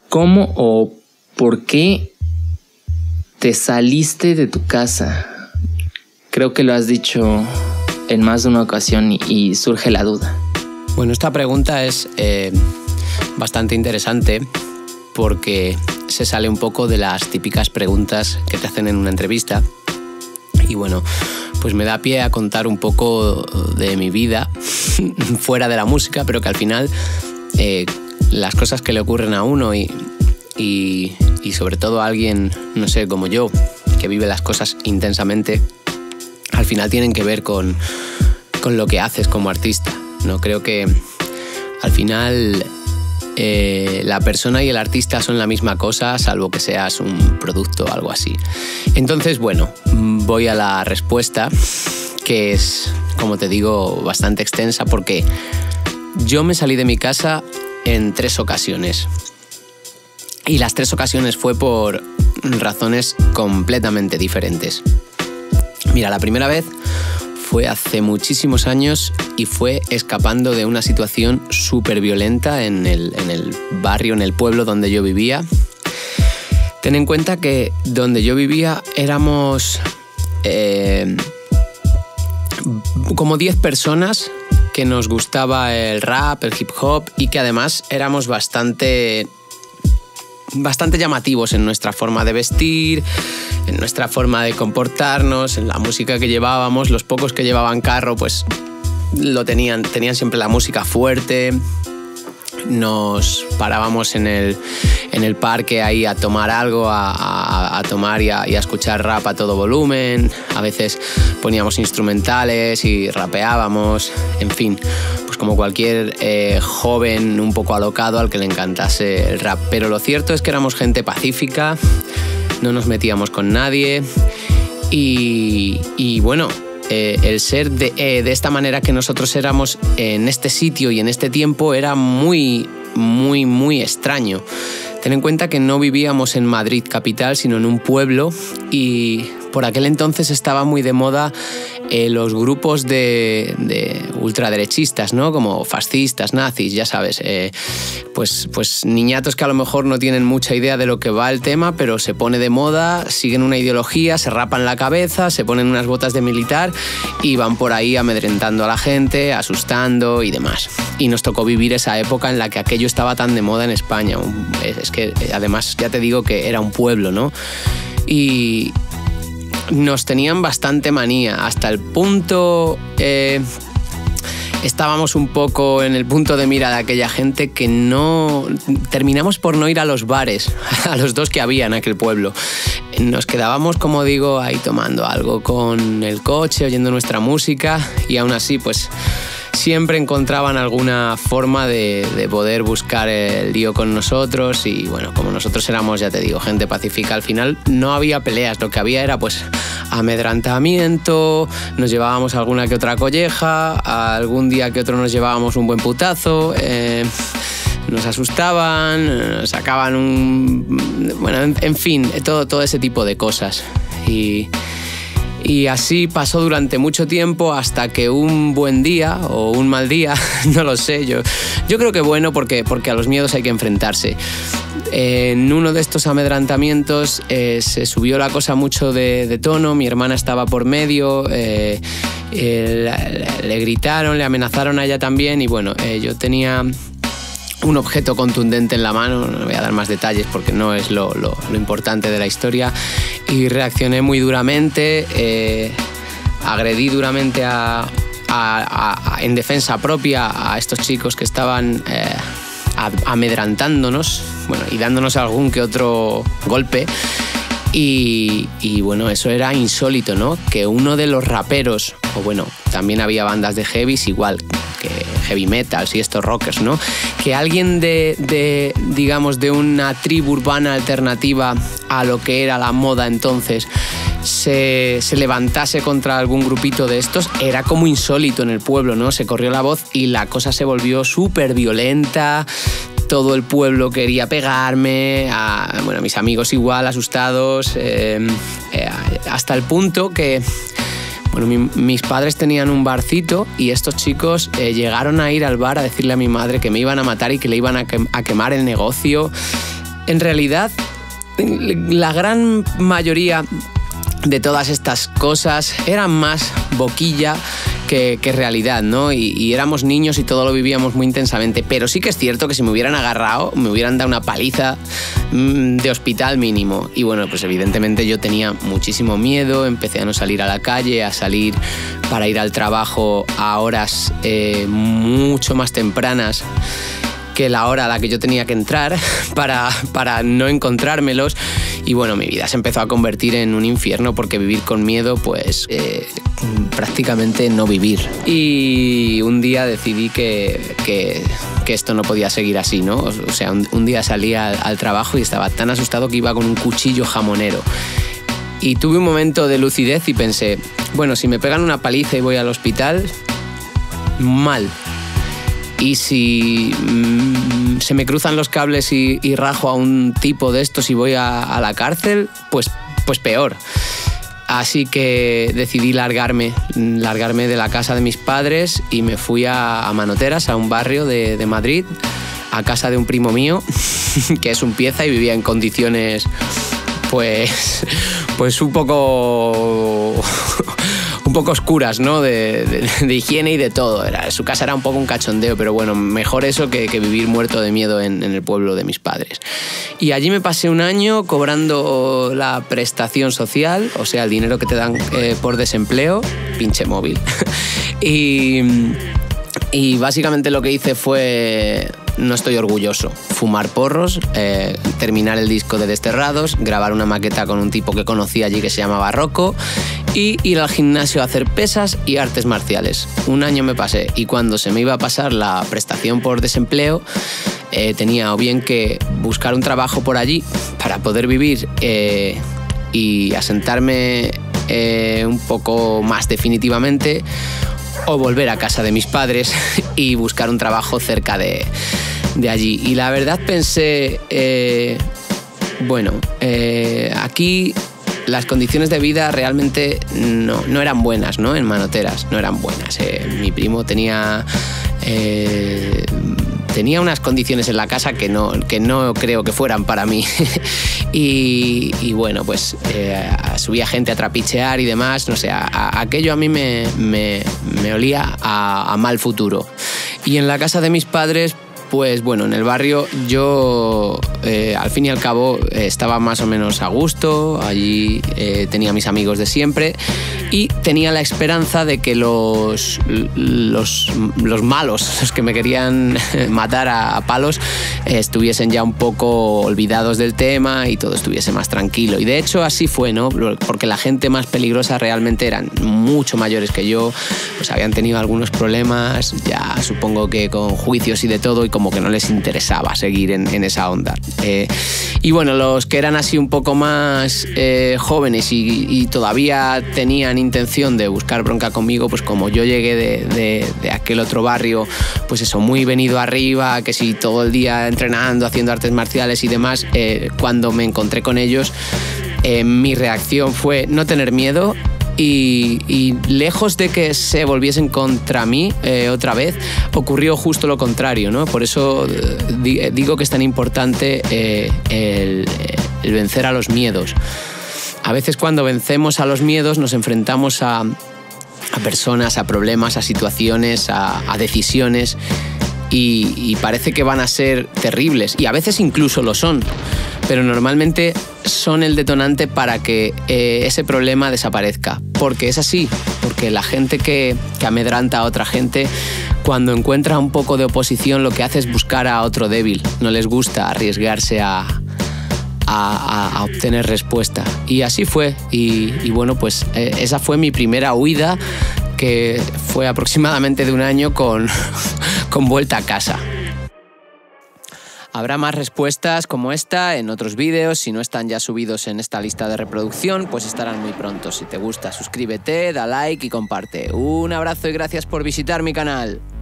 ¿cómo o por qué te saliste de tu casa? Creo que lo has dicho en más de una ocasión y surge la duda. Bueno, esta pregunta es bastante interesante porque se sale un poco de las típicas preguntas que te hacen en una entrevista. Y bueno, pues me da pie a contar un poco de mi vida fuera de la música, pero que al final las cosas que le ocurren a uno y sobre todo a alguien, no sé, como yo, que vive las cosas intensamente, al final tienen que ver con lo que haces como artista, ¿no? Creo que al final la persona y el artista son la misma cosa, salvo que seas un producto o algo así. Entonces, bueno, voy a la respuesta, que es, como te digo, bastante extensa, porque yo me salí de mi casa en 3 ocasiones. Y las 3 ocasiones fue por razones completamente diferentes. Mira, la primera vez fue hace muchísimos años y fue escapando de una situación súper violenta en el barrio, en el pueblo donde yo vivía. Ten en cuenta que donde yo vivía éramos como 10 personas que nos gustaba el rap, el hip hop y que además éramos bastante llamativos en nuestra forma de vestir, en nuestra forma de comportarnos, en la música que llevábamos. Los pocos que llevaban carro pues tenían siempre la música fuerte. Nos parábamos en el parque ahí a tomar algo, a tomar y a escuchar rap a todo volumen. A veces poníamos instrumentales y rapeábamos, en fin, pues como cualquier joven un poco alocado al que le encantase el rap. Pero lo cierto es que éramos gente pacífica, no nos metíamos con nadie y bueno, el ser de esta manera que nosotros éramos en este sitio y en este tiempo era muy, muy, muy extraño. Ten en cuenta que no vivíamos en Madrid capital, sino en un pueblo, y por aquel entonces estaba muy de moda los grupos de ultraderechistas, ¿no? Como fascistas, nazis, ya sabes. Pues niñatos que a lo mejor no tienen mucha idea de lo que va el tema, pero se pone de moda, siguen una ideología, se rapan la cabeza, se ponen unas botas de militar y van por ahí amedrentando a la gente, asustando y demás. Y nos tocó vivir esa época en la que aquello estaba tan de moda en España. Es que además ya te digo que era un pueblo, ¿no? Y nos tenían bastante manía, hasta el punto... estábamos un poco en el punto de mira de aquella gente que no... Terminamos por no ir a los bares, a los 2 que había en aquel pueblo. Nos quedábamos, como digo, ahí tomando algo con el coche, oyendo nuestra música, y aún así, pues... siempre encontraban alguna forma de poder buscar el lío con nosotros. Y bueno, como nosotros éramos, ya te digo, gente pacífica, al final no había peleas, lo que había era pues amedrentamiento, nos llevábamos alguna que otra colleja, algún día que otro nos llevábamos un buen putazo, nos asustaban, nos sacaban bueno, en fin, todo ese tipo de cosas. Y así pasó durante mucho tiempo hasta que un buen día o un mal día, no lo sé, yo creo que bueno porque a los miedos hay que enfrentarse. En uno de estos amedrentamientos se subió la cosa mucho de tono, mi hermana estaba por medio, le gritaron, le amenazaron a ella también y bueno, yo tenía un objeto contundente en la mano, no voy a dar más detalles porque no es lo importante de la historia, y reaccioné muy duramente, agredí duramente en defensa propia a estos chicos que estaban amedrentándonos, bueno, y dándonos algún que otro golpe. Y bueno, eso era insólito, ¿no? Que uno de los raperos, o bueno, también había bandas de heavies igual, que heavy metals y estos rockers, ¿no? Que alguien digamos, de una tribu urbana alternativa a lo que era la moda entonces, se levantase contra algún grupito de estos, era como insólito en el pueblo, ¿no? Se corrió la voz y la cosa se volvió súper violenta. Todo el pueblo quería pegarme, bueno, mis amigos igual, asustados, hasta el punto que, bueno, mis padres tenían un barcito y estos chicos llegaron a ir al bar a decirle a mi madre que me iban a matar y que le iban a quemar el negocio. En realidad, la gran mayoría de todas estas cosas eran más boquilla que realidad, ¿no? Y éramos niños y todo lo vivíamos muy intensamente. Pero sí que es cierto que si me hubieran agarrado, me hubieran dado una paliza de hospital mínimo. Y bueno, pues evidentemente yo tenía muchísimo miedo, empecé a no salir a la calle, a salir para ir al trabajo a horas mucho más tempranas que la hora a la que yo tenía que entrar para no encontrármelos. Y bueno, mi vida se empezó a convertir en un infierno porque vivir con miedo, pues prácticamente no vivir. Y un día decidí que esto no podía seguir así, ¿no? O sea, un día salí al trabajo y estaba tan asustado que iba con un cuchillo jamonero. Y tuve un momento de lucidez y pensé, bueno, si me pegan una paliza y voy al hospital, mal. Y si se me cruzan los cables y rajo a un tipo de estos y voy a la cárcel, pues peor. Así que decidí largarme de la casa de mis padres y me fui a Manoteras, a un barrio de Madrid, a casa de un primo mío, que es un pieza y vivía en condiciones pues un poco oscuras, ¿no? De higiene y de todo. Su casa era un poco un cachondeo, pero bueno, mejor eso que vivir muerto de miedo en el pueblo de mis padres. Y allí me pasé un año cobrando la prestación social, o sea, el dinero que te dan por desempleo, pinche móvil. Y básicamente lo que hice fue, no estoy orgulloso, fumar porros, terminar el disco de Desterrados, grabar una maqueta con un tipo que conocí allí que se llamaba Rocco y ir al gimnasio a hacer pesas y artes marciales. Un año me pasé y cuando se me iba a pasar la prestación por desempleo tenía o bien que buscar un trabajo por allí para poder vivir y asentarme un poco más definitivamente, o volver a casa de mis padres y buscar un trabajo cerca de allí. Y la verdad pensé, aquí las condiciones de vida realmente no eran buenas, ¿no? En Manoteras no eran buenas. Mi primo tenía unas condiciones en la casa que no creo que fueran para mí. y bueno, pues subía gente a trapichear y demás. No sé, aquello a mí me olía a mal futuro. Y en la casa de mis padres, pues bueno, en el barrio yo al fin y al cabo estaba más o menos a gusto, allí tenía mis amigos de siempre y tenía la esperanza de que los malos, los que me querían matar a palos, estuviesen ya un poco olvidados del tema y todo estuviese más tranquilo. Y de hecho así fue, ¿no? Porque la gente más peligrosa realmente eran mucho mayores que yo, pues habían tenido algunos problemas, ya supongo que con juicios y de todo, y como que no les interesaba seguir en esa onda. Y bueno, los que eran así un poco más jóvenes y todavía tenían intención de buscar bronca conmigo, pues como yo llegué de aquel otro barrio, pues eso, muy venido arriba, que sí, todo el día entrenando, haciendo artes marciales y demás, cuando me encontré con ellos, mi reacción fue no tener miedo. Y lejos de que se volviesen contra mí otra vez, ocurrió justo lo contrario, ¿no? Por eso digo que es tan importante el vencer a los miedos. A veces cuando vencemos a los miedos nos enfrentamos a personas, a problemas, a situaciones, a decisiones y parece que van a ser terribles y a veces incluso lo son. Pero normalmente son el detonante para que ese problema desaparezca. Porque es así, porque la gente que amedranta a otra gente, cuando encuentra un poco de oposición, lo que hace es buscar a otro débil. No les gusta arriesgarse a obtener respuesta. Y así fue. Y bueno, pues esa fue mi primera huida, que fue aproximadamente de un año con vuelta a casa. Habrá más respuestas como esta en otros vídeos. Si no están ya subidos en esta lista de reproducción, pues estarán muy pronto. Si te gusta, suscríbete, da like y comparte. Un abrazo y gracias por visitar mi canal.